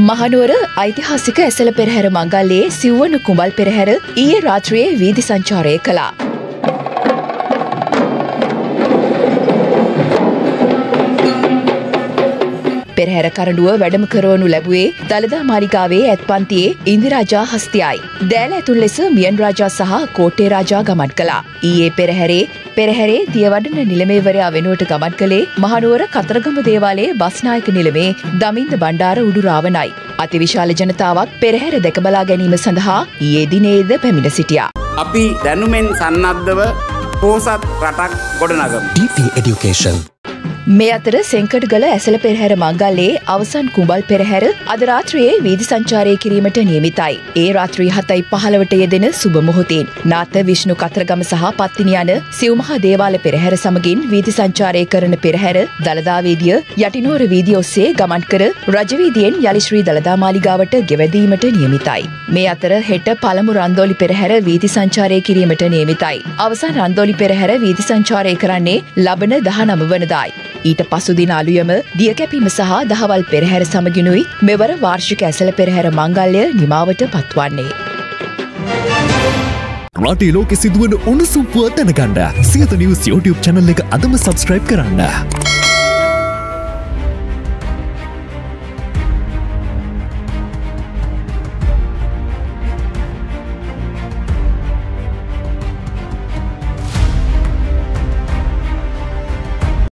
මහනුවර ඓතිහාසික ඇසළ පෙරහැර මංගල්‍යයේ සිව්වන කුඹල් පෙරහැර ඊයේ රාත්‍රියේ වීදි සංචාරය කළා. පෙරහැර කරඬුව වැඩම කරවනු ලැබුවේ දළදා මාලිගාවේ ඇත්පන්තියේ ඉන්දිරාජා හස්තියයි. දෑල ඇතුල් ලෙස මියන් රාජා සහ කෝට්ටේ රාජා ගමන් කළා. ඊයේ පෙරහැරේ දියවඩන නිලමේවරයා වෙනුවට ගමන් කළේ මහනුවර කතරගම දේවාලයේ බස්නායක නිලමේ දමින්ද බණ්ඩාර උඩුරාවනයි. අතිවිශාල ජනතාවක් පෙරහැර දැක බලා ගැනීම සඳහා ඊයේ දිනේද පැමිණ සිටියා. අපි දැනුමෙන් සන්නද්ධව පොහොසත් රටක් ගොඩනගමු. DP Education. මේ අතර සෙන්කඩගල ඇසළ පෙරහැර මංගල්‍යයේ අවසන් කුඹල් පෙරහැර අද රාත්‍රියේ වීදි සංචාරය කිරීමට නියමිතයි. ඒ රාත්‍රී 7:15ට යෙදෙන සුබ මොහොතින් නාත විෂ්ණු කතරගම සහ පත්තිනි යන සිව්මහා දේවාල පෙරහැර සමගින් වීදි සංචාරය කරන පෙරහැර දළදා වීදිය යටිනෝර වීදිය ඔස්සේ ගමන් කර රජවීදියෙන් යලි ශ්‍රී දළදා මාලිගාවට ගෙවැදීමට නියමිතයි. මේ අතර හෙට පළමු රන්දෝලි පෙරහැර වීදි සංචාරය කිරීමට නියමිතයි. අවසන් රන්දෝලි පෙරහැර වීදි සංචාරය කරන්නේ ලබන 19 වනදායි. ඊට පසුදින අලුයම දියකැපීම සහ දහවල් පෙරහැර සමගිනුයි මෙවර වාර්ෂික ඇසළ පෙරහැර මංගල්‍ය නිමාවට පත්වන්නේ. රටේ ලෝකෙ සිදුවන උණුසුම් පුවත් දැනගන්න සියත නිවුස් YouTube channel එක අදම subscribe කරන්න.